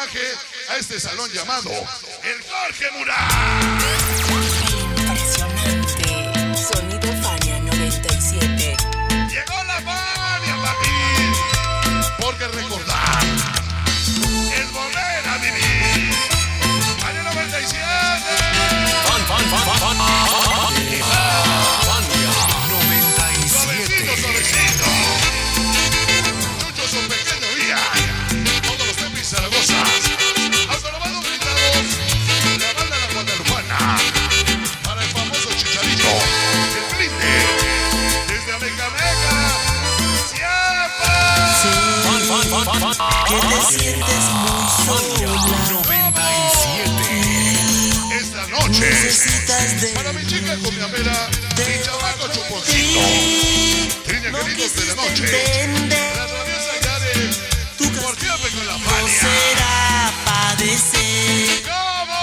homenaje a este salón llamado el Jorge Murat. Impresionante. Sonido Fania 97. Llegó la Fania, papi. Porque recordar es volver a vivir. Fania 97. Suavecito, suavecito. Muchos son pequeños días. Todos los tempis Zaragoza. Autonomados brindados. La banda La Guadalupana. Para el famoso Chicharito. El brinde. Desde Amecameca. Siempre. Que te sientes muy sola. 97. Esta noche. Necesitas de Para mi chica con mi amera. Mi chamaco chuponcito. Trine queridos de la noche. La traviesa Yare. Por siempre con la no Fania. será padecer. ¿Cómo?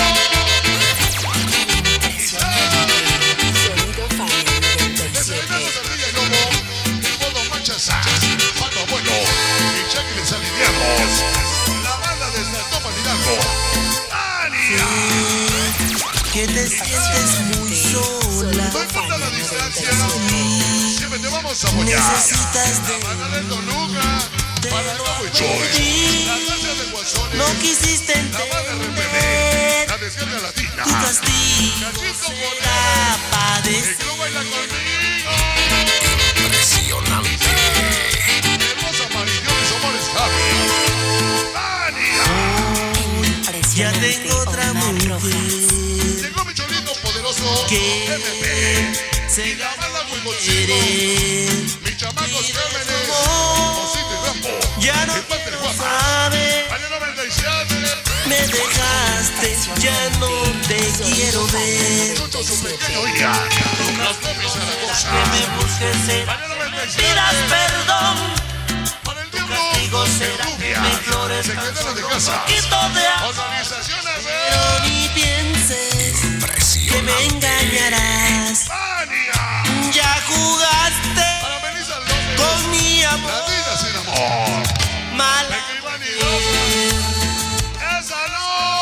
Sonido Fania 97. Desayunamos ardilla y lobo. El modo manchazas. Pato abuelo. Y Jacqueline Salivianos. La banda desde el Topa Hidalgo. ¡Ania! Que te sientes muy sola. No importa la distancia. Siempre te vamos a apoyar. Necesitas La banda de Toluca. Para Nuevo y Choice. La gracia de Guasones. No quisiste La banda de RPD. entender. La descarga latina. Tu castigo Cachito será Moreno. El padecer. club baila conmigo. Impresionante. Hermosa Marillones Amores Javi. ¡Ania! Ya tengo otra Omar mujer. Rojas. Llegó mi cholito poderoso. Que MP. se Y la banda Huigoncito. quiere. Mis chamacos Gémenes. amor. Osito y Rambo. Ya no El Panther quiero Guapa. saber. Año 97. Me dejaste, ya no te quiero ver. Chucho su pequeño hija. Las Popis Zaragoza. Que me busques en Año 97. pidas perdón. Para el diablo. Digo, será que Rubia. me flores Se tan quedaron de solo un casa. poquito de amor. Organizaciones Pero ni pienses que me engañarás. Fania. Ya jugaste Para Melissa López. con mi La amor. vida sin amor. Mala. Venga, Iván y Rosa. ¡Esa no!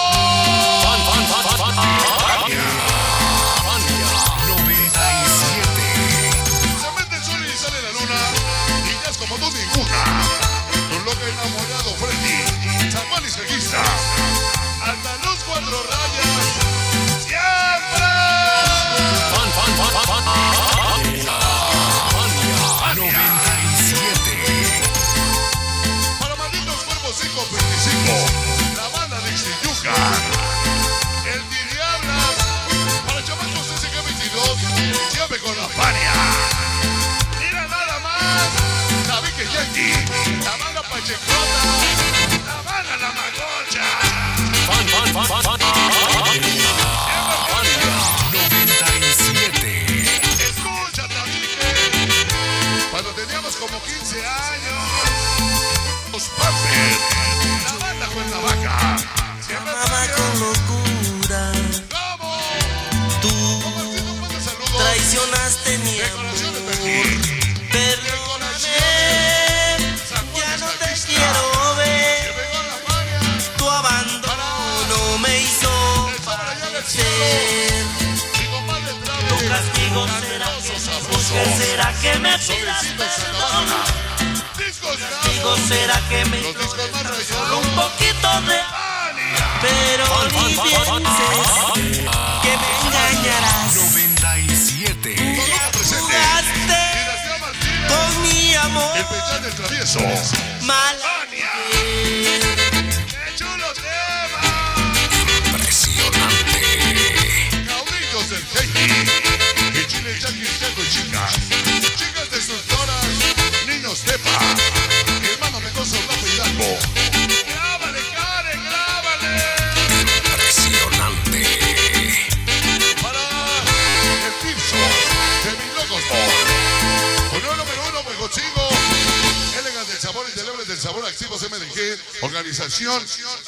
Se mete el sol y sale la luna. Y ya es como tú ninguna. Tu loca enamorado Freddy. San Juan y Seguista. Hasta los 4 rayas. ¡Siempre! Para malditos cuerpos 525. La banda de Xiyuca. El Diablas. Para chamacos SG22. Siempre con la Fania. Mira nada más. La Vicky Yankee. La banda Pachecota. La banda La Magocha. Escucha, Tabique. Cuando teníamos como 15 años. Los Pampers. La banda Cuernavaca. Siempre Amaba con locura. ¿Cómo? Tú Compartiendo un par de saludos. traicionaste mi Decoraciones amor. Berlín. Perdóname, ya no te quiero ver. Siempre con la Fania. Tu abandono me hizo padecer. Mi compadre Travis. Tu castigo será que me busques, será que me pidas perdón. Discos Castigo será que me Los discos más solo rayados. un poquito de Fania. pero ni pienses que me engañarás. 97. Toluca presente. Jugaste Dinastía Martínez. con mi amor. El Pechán del Travieso. Mala. Fania. ¡Qué chulo tema! Impresionante. Caudillos del Heidi. Y Chile, Jackie, Chaco y chicas. Chicas destructoras. Niños Tepa. Hermano Mendoza, Rafa Hidalgo. ¡Grábale, Karen, grábale! Impresionante. Para el Tirso. De mis locos. Unión número 1, Huejochigo. Elegas del sabor, indelebles del sabor, activos MDG. Organización